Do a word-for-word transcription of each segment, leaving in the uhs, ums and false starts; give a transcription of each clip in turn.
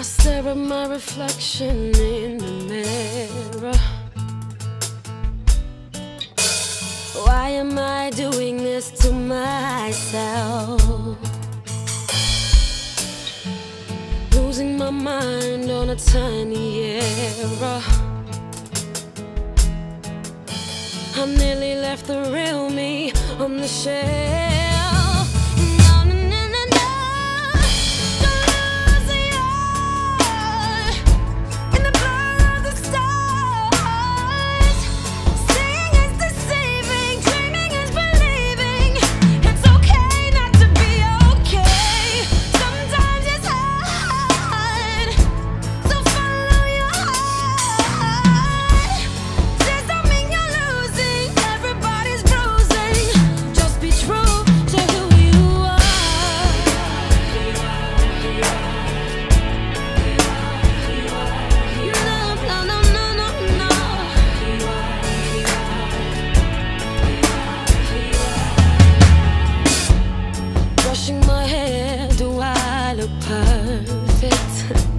stare at my reflection in the mirror. Why am I doing this to myself? Losing my mind on a tiny error. I nearly left the real me on the shelf. Perfect.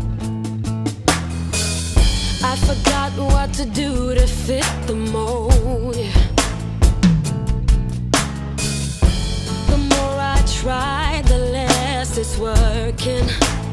I forgot what to do to fit the mold. The more I try, the less it's working.